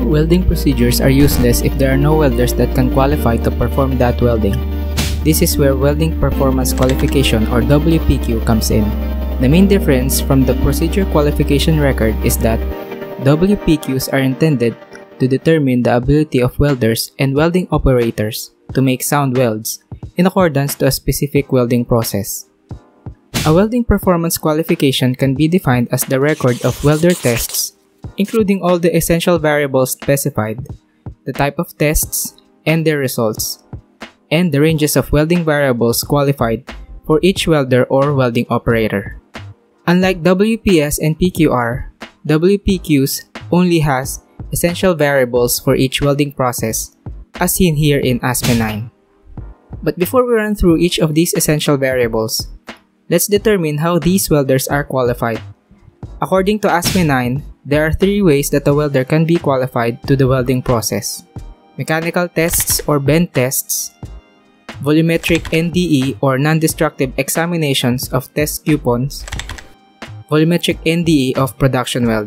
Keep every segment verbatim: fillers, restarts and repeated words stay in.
Welding procedures are useless if there are no welders that can qualify to perform that welding. This is where Welding Performance Qualification or W P Q comes in. The main difference from the procedure qualification record is that W P Qs are intended to determine the ability of welders and welding operators to make sound welds in accordance to a specific welding process. A welding performance qualification can be defined as the record of welder tests, including all the essential variables specified, the type of tests and their results, and the ranges of welding variables qualified for each welder or welding operator. Unlike W P S and P Q R, W P Qs only has essential variables for each welding process, as seen here in A S M E nine. But before we run through each of these essential variables, let's determine how these welders are qualified. According to A S M E nine, there are three ways that a welder can be qualified to the welding process: mechanical tests or bend tests, volumetric N D E or non-destructive examinations of test coupons, volumetric N D E of production weld.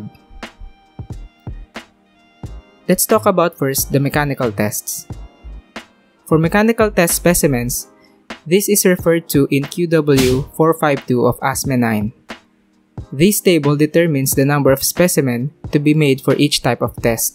Let's talk about first the mechanical tests. For mechanical test specimens, this is referred to in Q W four fifty-two of A S M E nine. This table determines the number of specimen to be made for each type of test.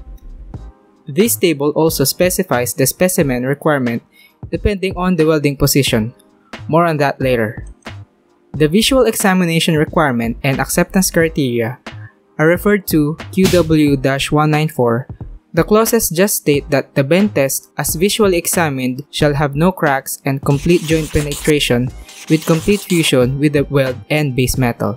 This table also specifies the specimen requirement depending on the welding position. More on that later. The visual examination requirement and acceptance criteria are referred to Q W one ninety-four. The clauses just state that the bend test as visually examined shall have no cracks and complete joint penetration with complete fusion with the weld and base metal.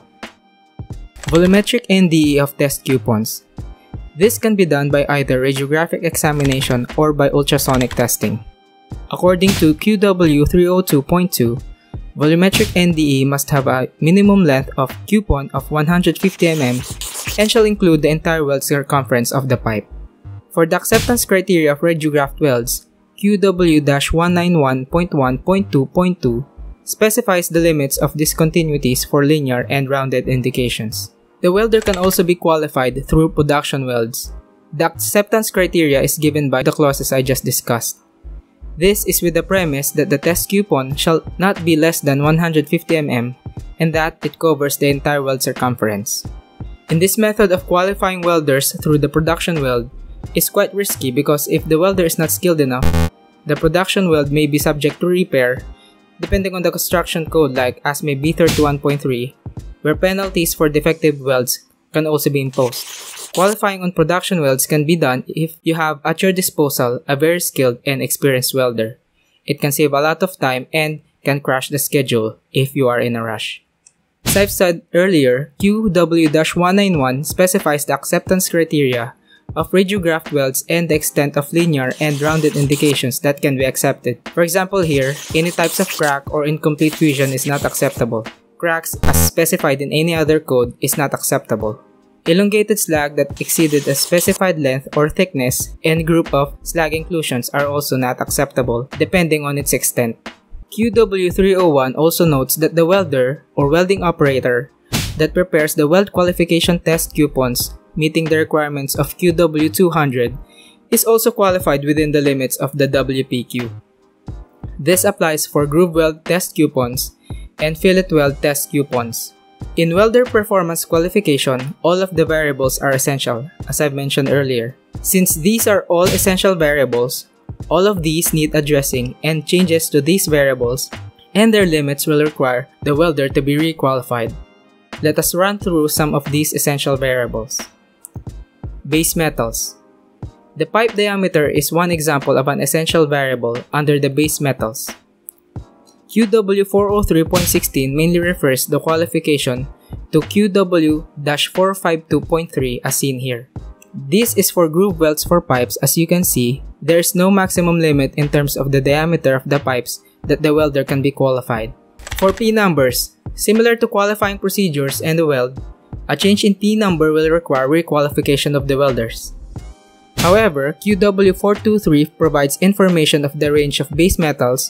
Volumetric N D E of test coupons. This can be done by either radiographic examination or by ultrasonic testing. According to Q W three oh two point two, volumetric N D E must have a minimum length of coupon of one hundred fifty millimeters and shall include the entire weld circumference of the pipe. For the acceptance criteria of radiographed welds, Q W one ninety-one point one point two point two specifies the limits of discontinuities for linear and rounded indications. The welder can also be qualified through production welds. The acceptance criteria is given by the clauses I just discussed. This is with the premise that the test coupon shall not be less than one hundred fifty millimeters and that it covers the entire weld circumference. In this method of qualifying welders through the production weld is quite risky because if the welder is not skilled enough, the production weld may be subject to repair depending on the construction code like A S M E B thirty-one point three, where penalties for defective welds can also be imposed. Qualifying on production welds can be done if you have at your disposal a very skilled and experienced welder. It can save a lot of time and can crash the schedule if you are in a rush. As I've said earlier, Q W one ninety-one specifies the acceptance criteria of radiographed welds and the extent of linear and rounded indications that can be accepted. For example here, any types of crack or incomplete fusion is not acceptable. Cracks, as specified in any other code, is not acceptable. Elongated slag that exceeded a specified length or thickness and group of slag inclusions are also not acceptable, depending on its extent. Q W three oh one also notes that the welder or welding operator that prepares the weld qualification test coupons meeting the requirements of Q W two hundred is also qualified within the limits of the W P Q. This applies for groove weld test coupons and fillet weld test coupons. In Welder Performance Qualification, all of the variables are essential, as I've mentioned earlier. Since these are all essential variables, all of these need addressing, and changes to these variables and their limits will require the welder to be requalified. Let us run through some of these essential variables. Base metals. The pipe diameter is one example of an essential variable under the base metals. Q W four oh three point one six mainly refers the qualification to Q W four fifty-two point three as seen here. This is for groove welds for pipes. As you can see, there is no maximum limit in terms of the diameter of the pipes that the welder can be qualified. For P numbers, similar to qualifying procedures and the weld, a change in P number will require requalification of the welders. However, Q W four twenty-three provides information of the range of base metals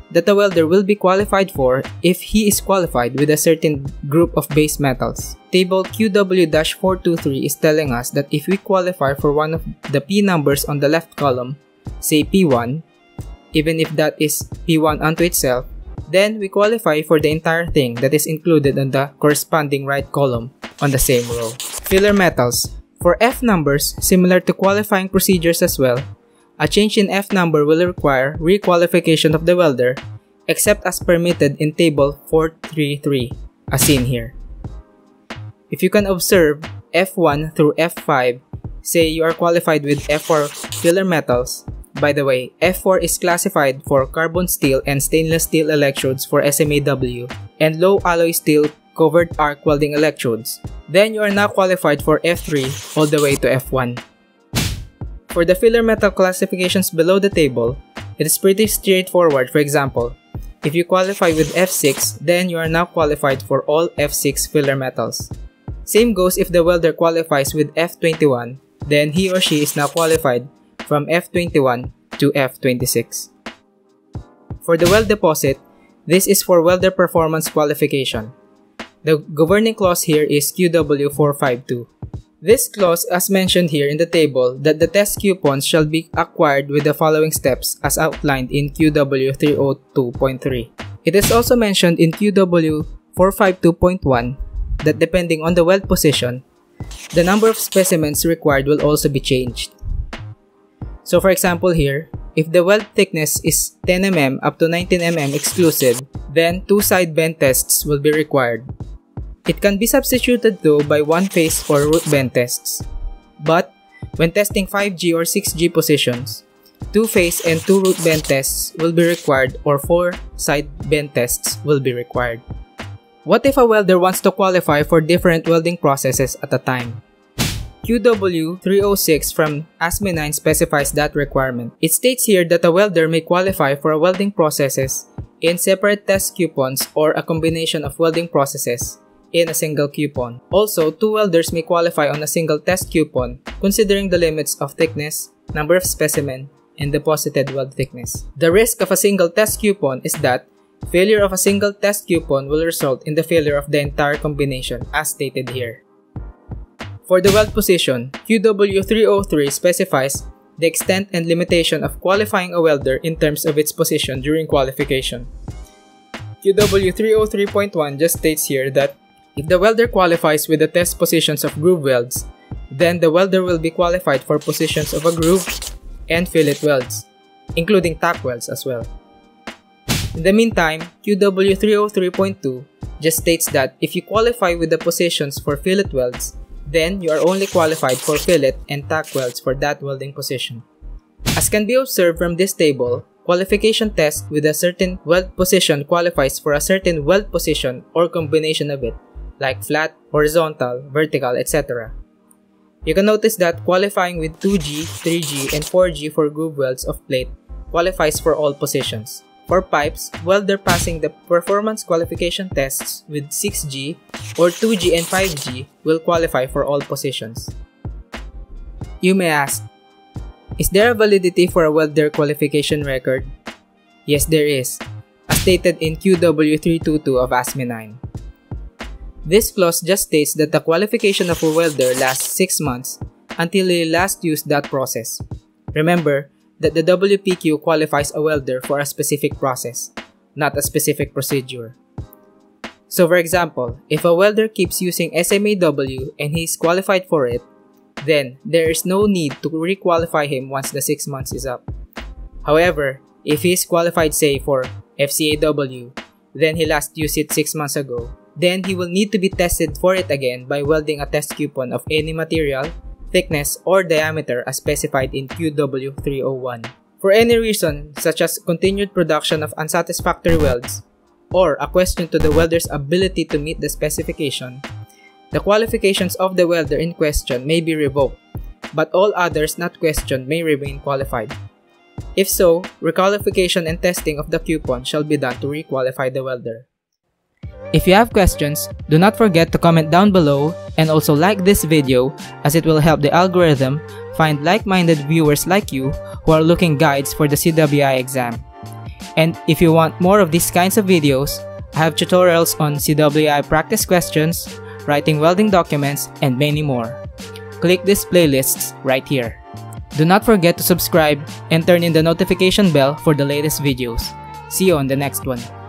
that a welder will be qualified for if he is qualified with a certain group of base metals. Table Q W four two three is telling us that if we qualify for one of the P numbers on the left column, say P one, even if that is P one unto itself, then we qualify for the entire thing that is included on the corresponding right column on the same row. Filler metals. For F numbers, similar to qualifying procedures as well, a change in F number will require requalification of the welder, except as permitted in Table four three three, as seen here. If you can observe, F one through F five, say you are qualified with F four filler metals. By the way, F four is classified for carbon steel and stainless steel electrodes for S M A W and low alloy steel covered arc welding electrodes. Then you are now qualified for F three all the way to F one. For the filler metal classifications below the table, it is pretty straightforward. For example, if you qualify with F six, then you are now qualified for all F six filler metals. Same goes if the welder qualifies with F twenty-one, then he or she is now qualified from F twenty-one to F twenty-six. For the weld deposit, this is for Welder Performance Qualification. The governing clause here is Q W four five two. This clause, as mentioned here in the table, that the test coupons shall be acquired with the following steps as outlined in Q W three oh two point three. It is also mentioned in Q W four five two point one that depending on the weld position, the number of specimens required will also be changed. So for example here, if the weld thickness is ten millimeters up to nineteen millimeters exclusive, then two side bend tests will be required. It can be substituted though by one face or root bend tests. But when testing five G or six G positions, two face and two root bend tests will be required or four side bend tests will be required. What if a welder wants to qualify for different welding processes at a time? Q W three oh six from A S M E nine specifies that requirement. It states here that a welder may qualify for welding processes in separate test coupons or a combination of welding processes in a single coupon. Also, two welders may qualify on a single test coupon considering the limits of thickness, number of specimen, and deposited weld thickness. The risk of a single test coupon is that failure of a single test coupon will result in the failure of the entire combination as stated here. For the weld position, Q W three oh three specifies the extent and limitation of qualifying a welder in terms of its position during qualification. Q W three oh three point one just states here that if the welder qualifies with the test positions of groove welds, then the welder will be qualified for positions of a groove and fillet welds, including tack welds as well. In the meantime, Q W three oh three point two just states that if you qualify with the positions for fillet welds, then you are only qualified for fillet and tack welds for that welding position. As can be observed from this table, qualification test with a certain weld position qualifies for a certain weld position or combination of it, like flat, horizontal, vertical, et cetera. You can notice that qualifying with two G, three G, and four G for groove welds of plate qualifies for all positions. For pipes, welder passing the performance qualification tests with six G or two G and five G will qualify for all positions. You may ask, is there a validity for a welder qualification record? Yes, there is, as stated in Q W three two two of A S M E nine. This clause just states that the qualification of a welder lasts six months until he last used that process. Remember that the W P Q qualifies a welder for a specific process, not a specific procedure. So for example, if a welder keeps using S M A W and he is qualified for it, then there is no need to requalify him once the six months is up. However, if he is qualified say for F C A W, then he last used it six months ago, then he will need to be tested for it again by welding a test coupon of any material, thickness, or diameter as specified in Q W three oh one. For any reason, such as continued production of unsatisfactory welds, or a question to the welder's ability to meet the specification, the qualifications of the welder in question may be revoked, but all others not questioned may remain qualified. If so, requalification and testing of the coupon shall be done to requalify the welder. If you have questions, do not forget to comment down below and also like this video as it will help the algorithm find like-minded viewers like you who are looking guides for the C W I exam. And if you want more of these kinds of videos, I have tutorials on C W I practice questions, writing welding documents, and many more. Click these playlists right here. Do not forget to subscribe and turn in the notification bell for the latest videos. See you on the next one.